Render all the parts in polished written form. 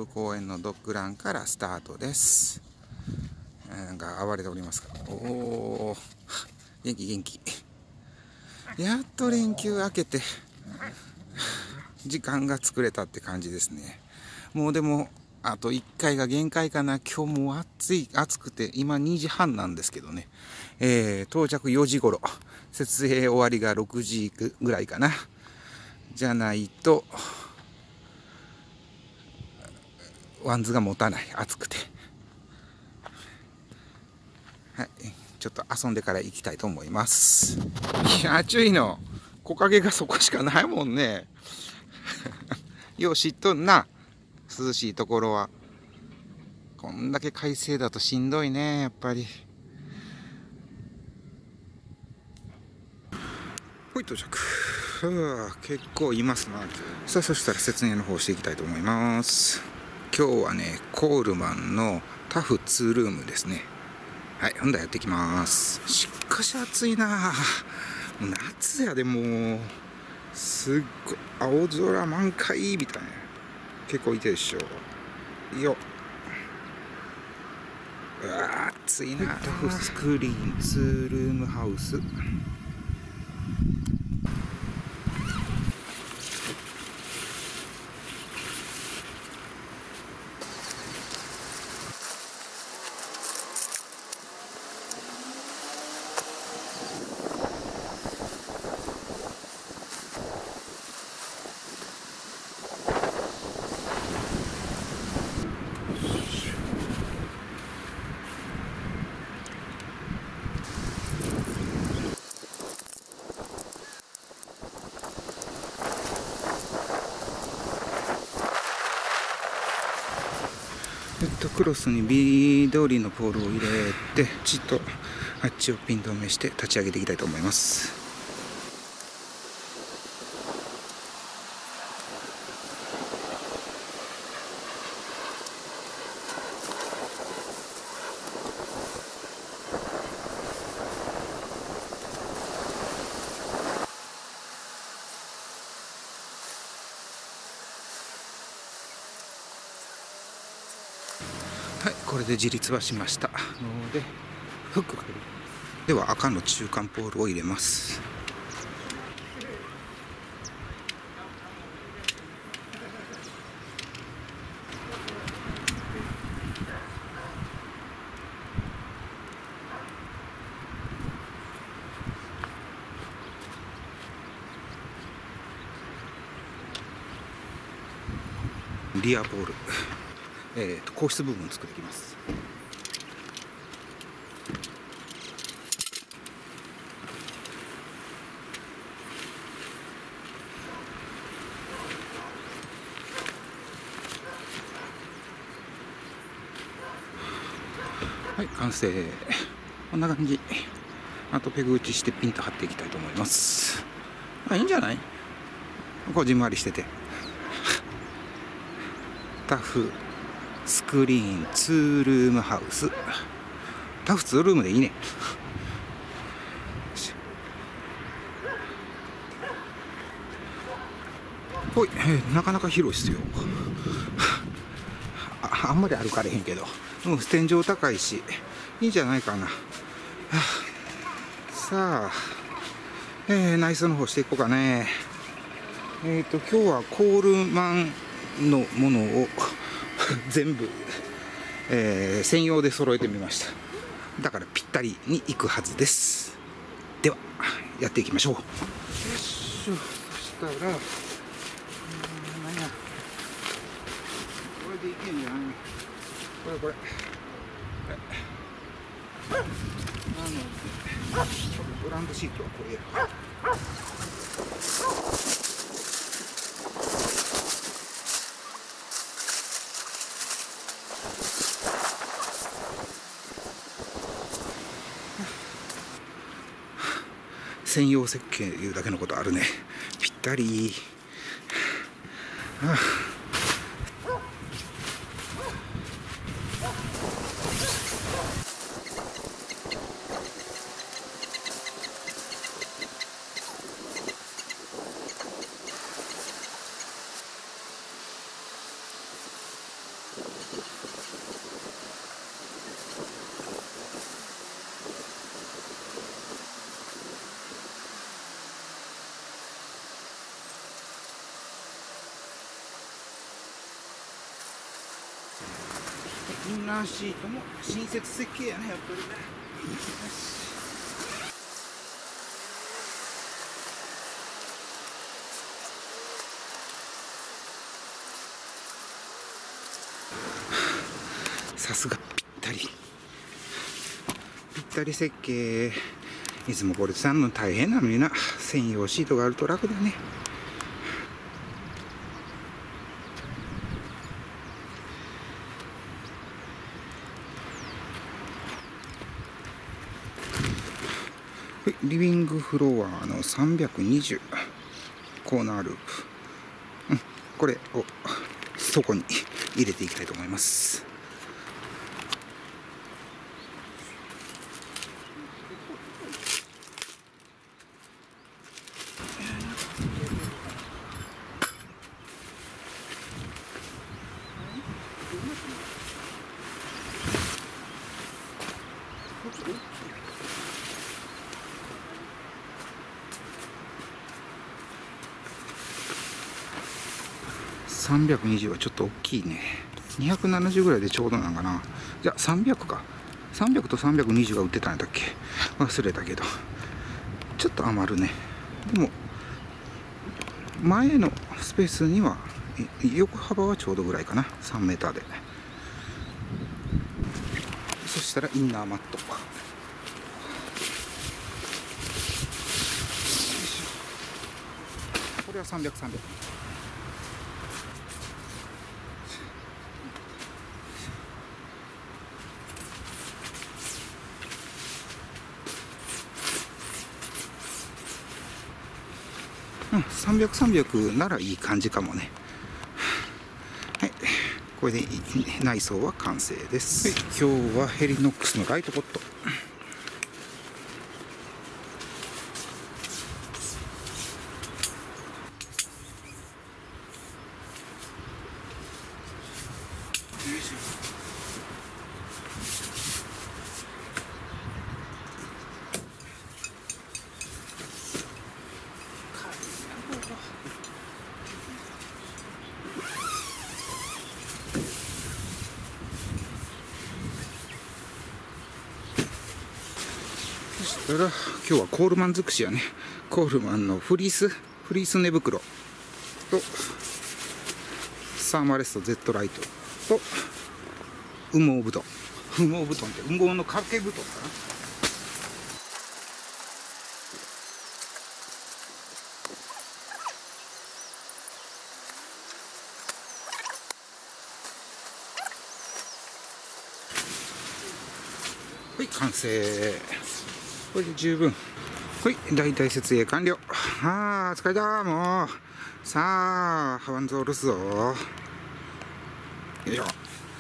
公園のドッグランからスタートです。なんか暴れておりますが、おお、元気元気。やっと連休明けて時間が作れたって感じですね。もうでもあと1回が限界かな。今日も暑くて今2時半なんですけどね、到着4時頃、設営終わりが6時ぐらいかな。じゃないとワンズが持たない、暑くて。はい、ちょっと遊んでから行きたいと思います。いや、暑いの。木陰がそこしかないもんね。よう知っとんな、涼しいところは。こんだけ快晴だとしんどいね、やっぱり。ほい、到着。結構いますな。さあ、そしたら説明の方していきたいと思います。今日はね、コールマンのタフ2ルームですね。はい、ほんだらやっていきます。しかし暑いな。もう夏やで、もうすっごい青空満開みたいな、結構いてるでしょ。よっ、うわ暑いな。タフスクリーン2ルームハウス。クロスに緑のポールを入れて、ちっとあっちをピン止めして立ち上げていきたいと思います。はい、これで自立はしましたので、フックが入る。では赤の中間ポールを入れます。リアポール、硬質部分を作っていきます。はい、完成。こんな感じ。あとペグ打ちしてピンと張っていきたいと思います。いいんじゃない？こじんまりしてて。タフスクリーン2ルームハウス。タフ2ルームでいいね。ほい、なかなか広いっすよ。あんまり歩かれへんけど、天井高いしいいんじゃないかな。さあ、内装の方していこうかね。今日はコールマンのものを全部、専用で揃えてみました。だからぴったりにいくはずです。ではやっていきましょう。よいしょ。そしたら何や、これでいけんじゃない？これなので、ブランドシートはこれや。専用設計いうだけのことあるね。ぴったり。 インナーシートも新設設計やね、やっぱりね。よし。さすがぴったり。ぴったり設計。いつもこれ使うの大変なのにな。専用シートがあると楽だね。リビングフロアの320コーナーループ、これをそこに入れていきたいと思います。320はちょっと大きいね。270ぐらいでちょうどなんかな。じゃあ300か。300と320が売ってたんだっけ、忘れたけどちょっと余るね。でも前のスペースには横幅はちょうどぐらいかな、3メーターで。そしたらインナーマット、これは300、300。300、300ならいい感じかもね。はい、これで内装は完成です。はい、今日はヘリノックスのライトポット。そしたら今日はコールマン尽くしやね。コールマンのフリース寝袋とサーマレスト Z ライトと羽毛布団って羽毛の掛け布団かな。はい、完成。これで十分。はい、大体設営完了。あー、疲れた、もう。さあ、ハワンズ下ろすぞ。よいしょ。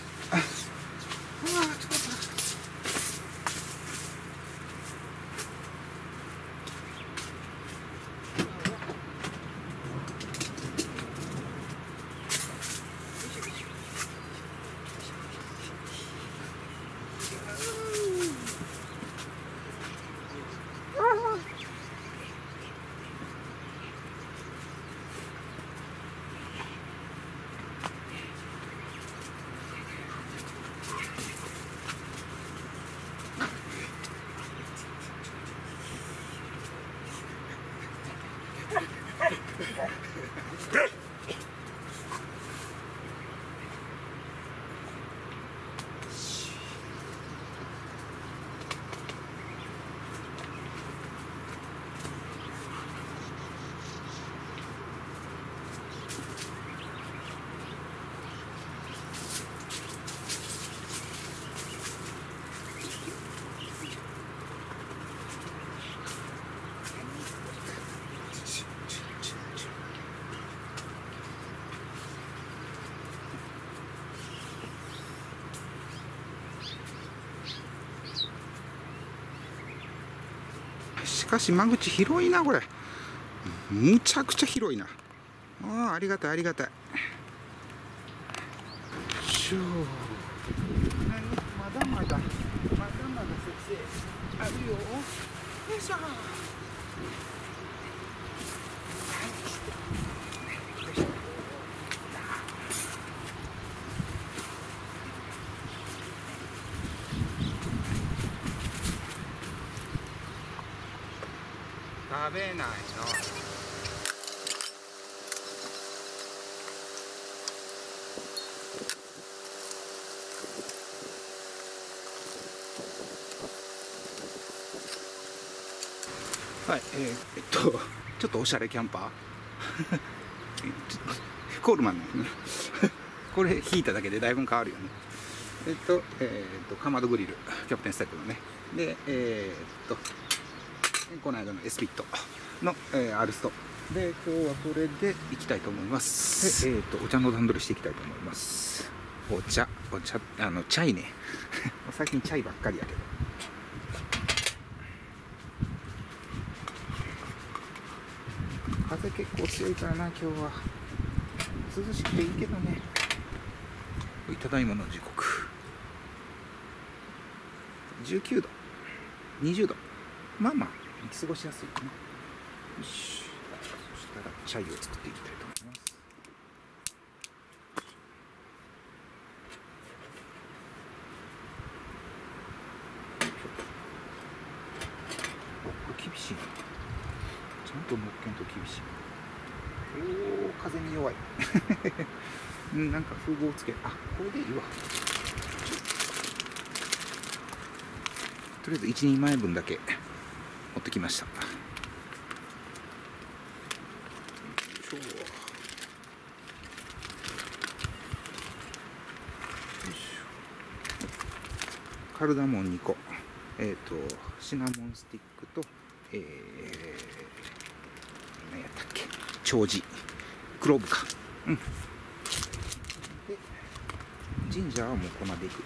しかし間口広いな、これ。むちゃくちゃ広いな。ありがたい、ありがたい。まだまだ設営あるよ。よいしょ。 食べないの。はい、ちょっとおしゃれキャンパーコールマンのねこれ引いただけでだいぶ変わるよね。かまどグリルキャプテンスタイルのね。でこの間のエスピットの、アルストで、今日はこれでいきたいと思います。でお茶の段取りしていきたいと思います。お茶チャイね最近チャイばっかりやけど。風結構強いからな今日は。涼しくていいけどね。ただいまの時刻19度20度、まあまあ過ごしやすいかな。よし、そしたらチャイを作っていきたいと思います。これ厳しいな。ちゃんと乗っけんと厳しい。おお、風に弱いなんか風防つけ、あ、これでいいわ。とりあえず1人前分だけ持ってきました。カルダモン2個、シナモンスティックと、何やったっけ、長寿クローブか、うん。でジンジャーはもう粉でいく。よ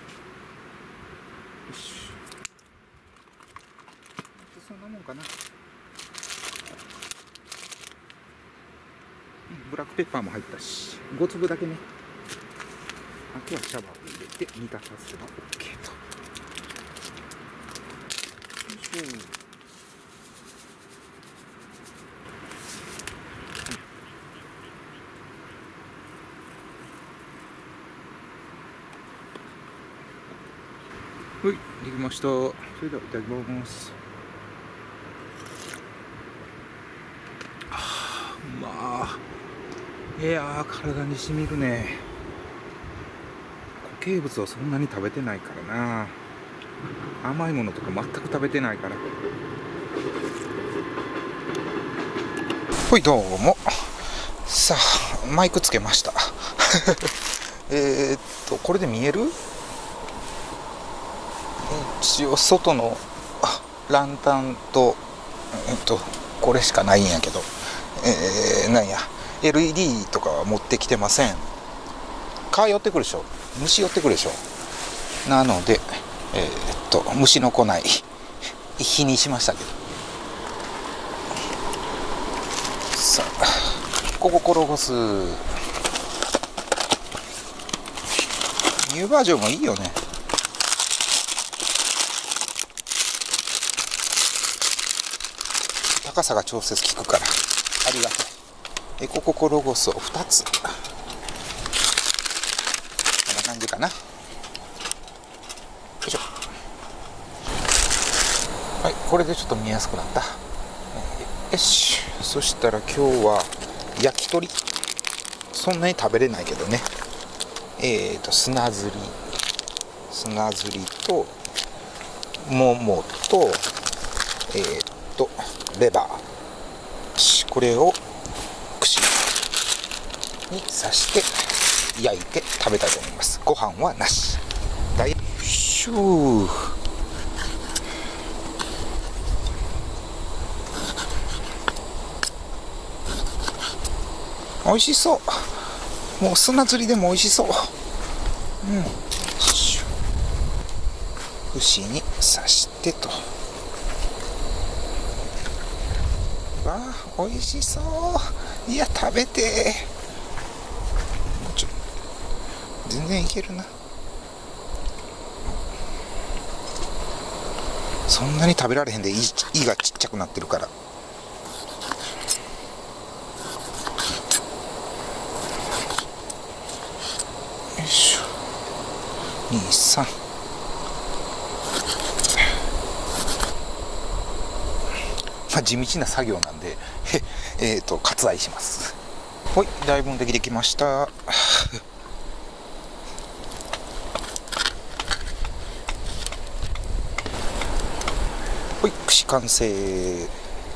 し、そんなもんかな。ブラックペッパーも入ったし、5粒だけね。あとはシャワーを入れて煮立たせば OK と。よいしょ。はい、できました。それではいただきます。まあ、いやー、体にしみるね。固形物はそんなに食べてないからな。甘いものとか全く食べてないから。はい、どうも。さあ、マイクつけました。これで見える？一応外のランタンと、これしかないんやけど、なんや LED とかは持ってきてません。蚊寄ってくるでしょ、虫寄ってくるでしょ。なので虫の来ない日にしましたけど。さあ、ここ転がす。ニューバージョンもいいよね。高さが調節効くからありがたい。エコココロゴスを2つ、こんな感じかな。よいしょ。はい、これでちょっと見やすくなった。よし、そしたら今日は焼き鳥、そんなに食べれないけどね。砂ずりとももとレバー、これを串に刺して焼いて食べたいと思います。ご飯はなし。よいしょ。美味しそう。もう砂釣りでも美味しそう。うん。串に刺してと。わあ、美味しそう。いや、食べて全然いけるな。そんなに食べられへんで、胃がちっちゃくなってるから。よいしょ。2、3。 地道な作業なんで割愛します。はい、だいぶできてきました。はい、串完成。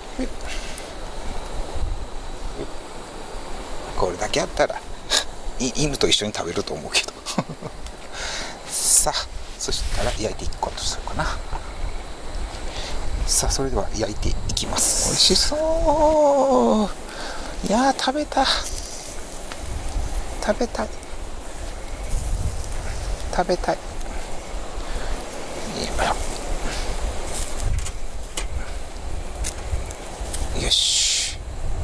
これだけあったら犬と一緒に食べると思うけどさあ、そしたら焼いていくことするかな。さあ、それでは焼いていきます。美味しそう。いやー、食べたい。よし、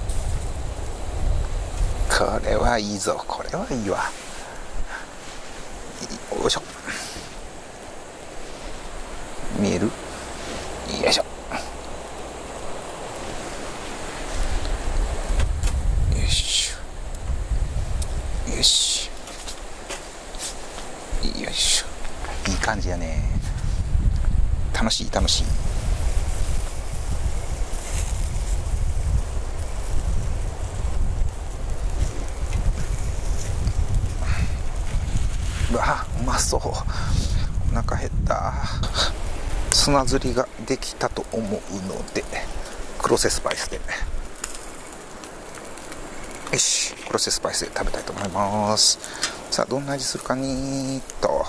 これはいいぞ。これはいいわ。よいしょ。見える？よいしょ。よしよしよいしょ。いい感じやね。楽しい。うわ、うまそう。お腹減った。砂ずりができたと思うので、クロセスパイスで、よし、クロセスパイスで食べたいと思います。さあ、どんな味するかにと。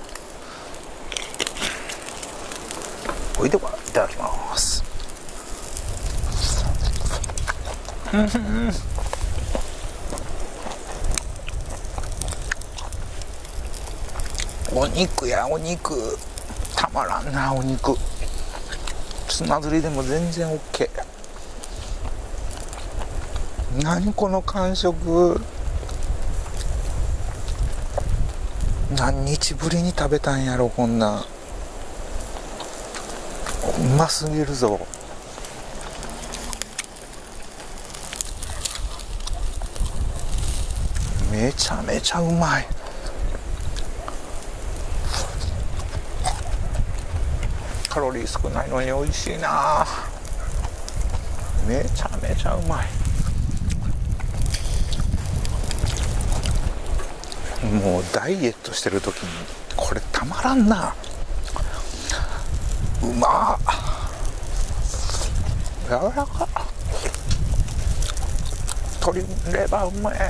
それではいただきます。お肉や、お肉たまらんな。お肉砂ずりでも全然 OK。 何この感触。何日ぶりに食べたんやろ、こんなん。うますぎるぞ。めちゃめちゃうまい。カロリー少ないのに美味しいな。めちゃめちゃうまい。もうダイエットしてる時にこれたまらんな。うまっ。柔らか。鶏レバーうまい。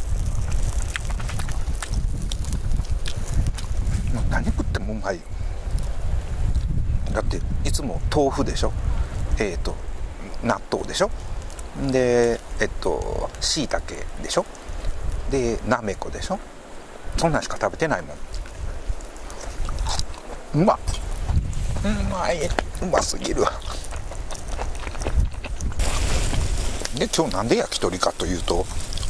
もう何食ってもうまい。だっていつも豆腐でしょ、納豆でしょ、でしいたけでしょ、でなめこでしょ。そんなんしか食べてないもん。うまい。うますぎるわ。で、今日なんで焼き鳥かというと、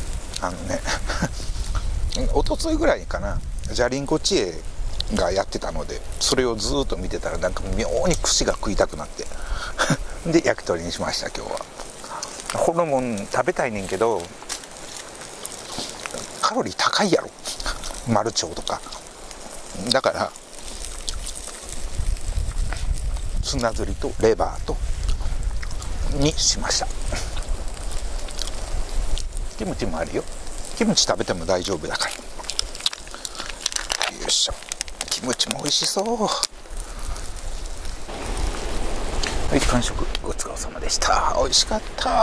おとついぐらいかな、じゃりんこ知恵がやってたので、それをずっと見てたらなんか妙に串が食いたくなってで焼き鳥にしました。今日はホルモン食べたいねんけど、カロリー高いやろ、マルチョウとか。だから砂ずりとレバーとにしました。キムチもあるよ。キムチ食べても大丈夫だから。よいしょ。キムチも美味しそう。はい、完食ごちそうさまでした。美味しかった。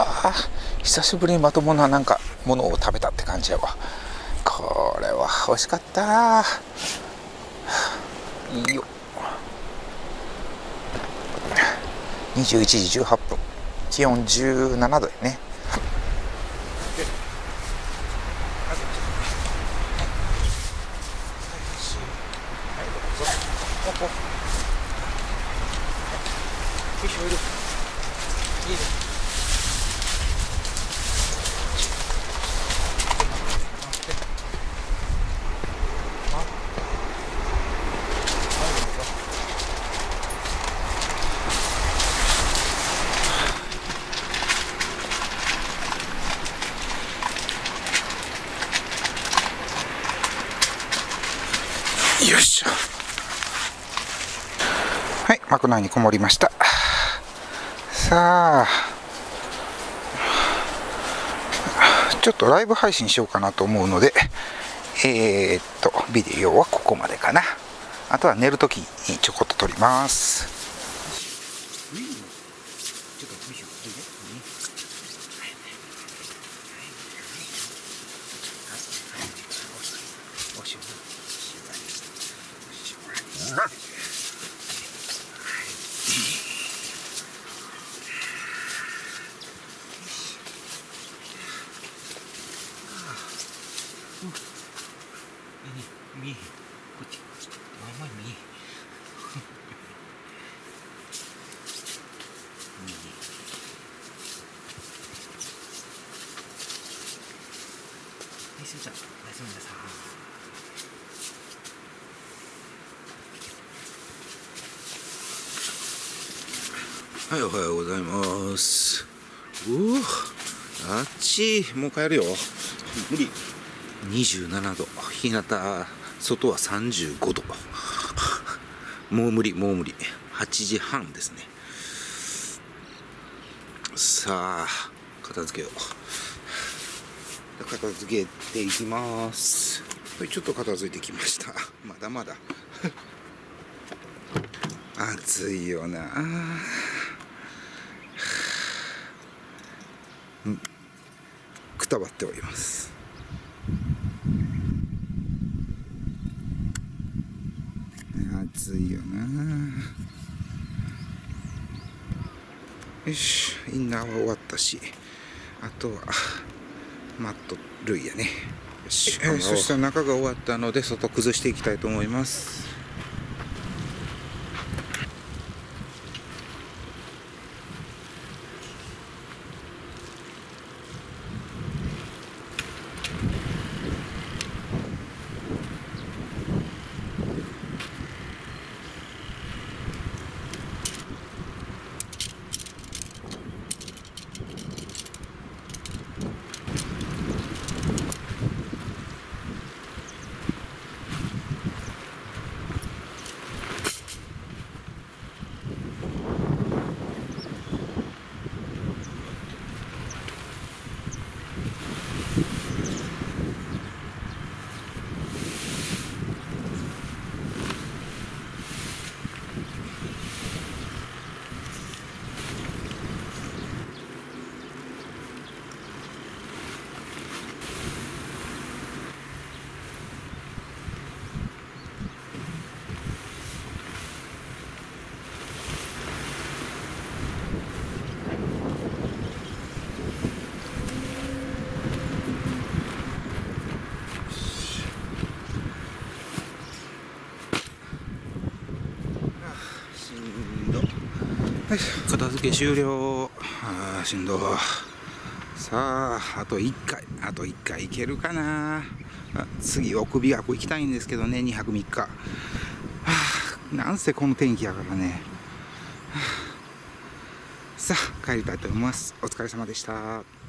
久しぶりにまともななんかものを食べたって感じやわ。これは美味しかった。いいよ。21時18分、気温17度やね。よいしょ。はい、幕内にこもりました。さあちょっとライブ配信しようかなと思うので、ビデオはここまでかな。あとは寝るときにちょこっと撮ります。見えへん、こっちあんまり見えへんはい、すーちゃん、おやすみなさい。はい、おはようございます。あっちもう帰るよ。無理。27度、日向外は35度。もう無理、もう無理。8時半ですね。さあ片付けよう。片付けていきます。はい、ちょっと片付いてきました。まだまだ暑いよな。くたばっております。暑いよな。よし、インナーは終わったし、あとはマット類やね。よし、そしたら中が終わったので外崩していきたいと思います。片付け終了。しんど。さあ、あと1回いけるかな。次奥琵琶湖行きたいんですけどね、2泊3日。なんせこの天気やからね。さあ帰りたいと思います。お疲れ様でした。